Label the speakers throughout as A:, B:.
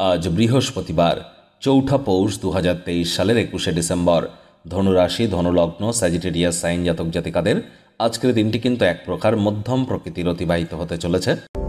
A: আজ বৃহস্পতিবার ৪ঠা পৌষ ২০২৩ সালের ২১শে ডিসেম্বর। ধনুরাশি, ধনুলগ্ন, স্যাজিটেরিয়াস সাইন জাতক জাতিকাদের আজকের দিনটি কিন্তু এক প্রকার মধ্যম প্রকৃতির অতিবাহিত হতে চলেছে।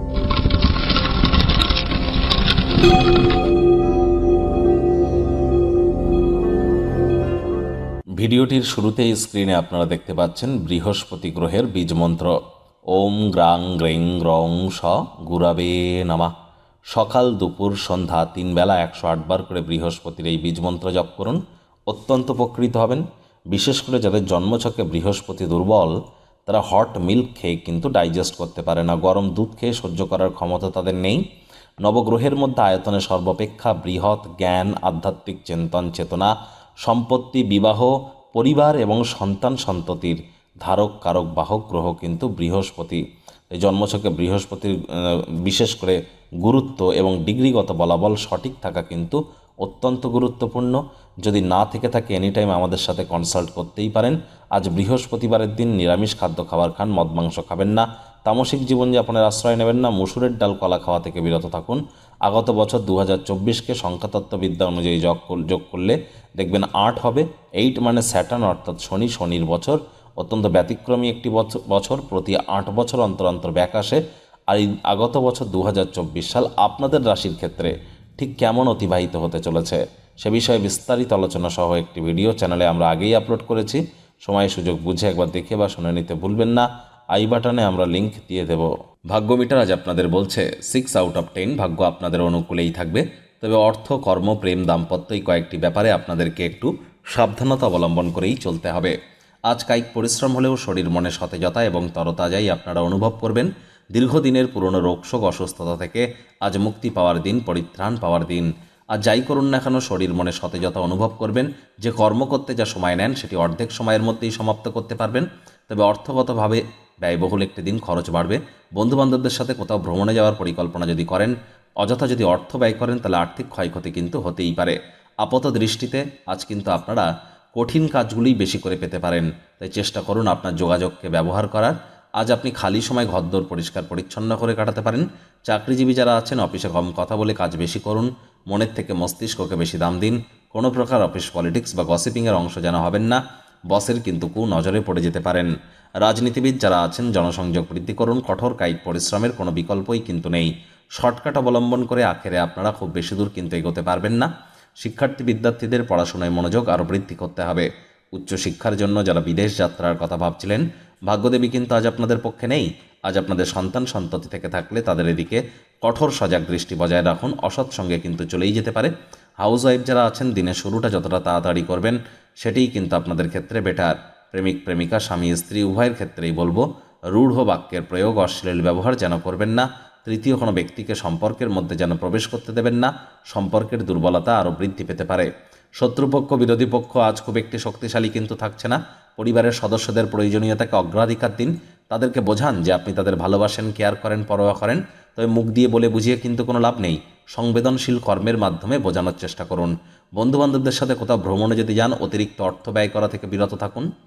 A: ভিডিওটির শুরুতেই স্ক্রিনে আপনারা দেখতে পাচ্ছেন বৃহস্পতি গ্রহের বীজ মন্ত্র ওম গ্রাং গ্রেং রং স গুরাবে নমঃ। সকাল, দুপুর, সন্ধ্যা ৩ বেলা ১০৮ বার করে বৃহস্পতির এই বীজ মন্ত্র জপ করুন, অত্যন্ত উপকৃত হবেন। বিশেষ করে যাদের জন্মছকে বৃহস্পতি দুর্বল, তারা হট মিল্ক খেয়ে কিন্তু ডাইজেস্ট করতে পারে না, গরম দুধ খেয়ে সহ্য করার ক্ষমতা তাদের নেই। নবগ্রহের মধ্যে আয়তনে সর্বাপেক্ষা বৃহৎ জ্ঞান, আধ্যাত্মিক চিন্তন, চেতনা, সম্পত্তি, বিবাহ, পরিবার এবং সন্তান সন্ততির ধারক কারক বাহক গ্রহ কিন্তু বৃহস্পতি। এই জন্মছকে বৃহস্পতির বিশেষ করে গুরুত্ব এবং ডিগ্রিগত বলাবল সঠিক থাকা কিন্তু অত্যন্ত গুরুত্বপূর্ণ। যদি না থেকে থাকে এনিটাইম আমাদের সাথে কনসাল্ট করতেই পারেন। আজ বৃহস্পতিবারের দিন নিরামিষ খাদ্য খাবার খান, মদ মাংস খাবেন না, তামসিক জীবনযাপনের আশ্রয় নেবেন না, মুসুরের ডাল কলা খাওয়া থেকে বিরত থাকুন। আগত বছর ২০২৪কে সংখ্যাতত্ত্ববিদ্যা অনুযায়ী যোগ করলে দেখবেন ৮ হবে। 8 মানে স্যাটার্ন অর্থাৎ শনি, শনির বছর অত্যন্ত ব্যতিক্রমী একটি বছর, প্রতি ৮ বছর অন্তর অন্তর ব্যাক আসে। আর এই আগত বছর ২০২৪ সাল আপনাদের রাশির ক্ষেত্রে ঠিক কেমন অতিবাহিত হতে চলেছে সে বিষয়ে বিস্তারিত আলোচনা সহ একটি ভিডিও চ্যানেলে আমরা আগেই আপলোড করেছি। সময় সুযোগ বুঝে একবার দেখে বা শুনে নিতে ভুলবেন না। আই বাটনে আমরা লিংক দিয়ে দেব। ভাগ্য মিটার আজ আপনাদের বলছে 6 আউট অফ 10 ভাগ্য আপনাদের অনুকূলেই থাকবে। তবে অর্থ, কর্ম, প্রেম, দাম্পত্য এই কয়েকটি ব্যাপারে আপনাদেরকে একটু সাবধানতা অবলম্বন করেই চলতে হবে। আজ কায়িক পরিশ্রম হলেও শরীর মনে সতেজতা এবং তরতাজাই আপনারা অনুভব করবেন। দীর্ঘদিনের পুরনো রোগশোক, অসুস্থতা থেকে আজ মুক্তি পাওয়ার দিন, পরিত্রাণ পাওয়ার দিন। আর যাই করুন না কেন শরীর মনে সতেজতা অনুভব করবেন। যে কর্ম করতে যা সময় নেন সেটি অর্ধেক সময়ের মধ্যেই সমাপ্ত করতে পারবেন। তবে অর্থগতভাবে ব্যয়বহুল একটি দিন, খরচ বাড়বে। বন্ধুবান্ধবদের সাথে কোথাও ভ্রমণে যাওয়ার পরিকল্পনা যদি করেন, অযথা যদি অর্থ ব্যয় করেন তাহলে আর্থিক ক্ষয়ক্ষতি কিন্তু হতেই পারে। আপাত দৃষ্টিতে আজ কিন্তু আপনারা কঠিন কাজগুলি বেশি করে পেতে পারেন, তাই চেষ্টা করুন আপনার যোগাযোগকে ব্যবহার করার। আজ আপনি খালি সময় ঘরদোর পরিষ্কার পরিচ্ছন্ন করে কাটাতে পারেন। চাকরিজীবী যারা আছেন অফিসে কম কথা বলে কাজ বেশি করুন, মনের থেকে মস্তিষ্ককে বেশি দাম দিন। কোনো প্রকার অফিস পলিটিক্স বা গসিপিংয়ের অংশ যেন হবেন না, বসের কিন্তু নজরে পড়ে যেতে পারেন। রাজনীতিবিদ যারা আছেন জনসংযোগ বৃদ্ধি করুন, কঠোর কায়িক পরিশ্রমের কোনো বিকল্পই কিন্তু নেই। শর্টকাট অবলম্বন করে আখেরে আপনারা খুব বেশি দূর কিন্তু এগোতে পারবেন না। শিক্ষার্থী বিদ্যার্থীদের পড়াশোনায় মনোযোগ আরও বৃদ্ধি করতে হবে। উচ্চশিক্ষার জন্য যারা বিদেশ যাত্রার কথা ভাবছিলেন, ভাগ্যদেবী কিন্তু আজ আপনাদের পক্ষে নেই। আজ আপনাদের সন্তান সন্ততি থেকে থাকলে তাদের এদিকে কঠোর সজাগ দৃষ্টি বজায় রাখুন, অসৎ সঙ্গে কিন্তু চলেই যেতে পারে। হাউস ওয়াইফ যারা আছেন দিনের শুরুটা যতটা তাড়াতাড়ি করবেন সেটিই কিন্তু আপনাদের ক্ষেত্রে বেটার। প্রেমিক প্রেমিকা, স্বামী স্ত্রী উভয়ের ক্ষেত্রেই বলবো রূঢ় বাক্যের প্রয়োগ, অশ্লীল ব্যবহার যেন করবেন না। তৃতীয় কোনো ব্যক্তিকে সম্পর্কের মধ্যে যেন প্রবেশ করতে দেবেন না, সম্পর্কের দুর্বলতা আরও বৃদ্ধি পেতে পারে। শত্রুপক্ষ, বিরোধী পক্ষ আজ খুব একটি শক্তিশালী কিন্তু থাকছে না। পরিবারের সদস্যদের প্রয়োজনীয়তাকে অগ্রাধিকার দিন, তাদেরকে বোঝান যে আপনি তাদের ভালোবাসেন, কেয়ার করেন, পরোয়া করেন। তবে মুখ দিয়ে বলে বুঝিয়ে কিন্তু কোনো লাভ নেই, সংবেদনশীল কর্মের মাধ্যমে বোঝানোর চেষ্টা করুন। বন্ধুবান্ধবদের সাথে কোথাও ভ্রমণে যদি যান অতিরিক্ত অর্থ ব্যয় করা থেকে বিরত থাকুন।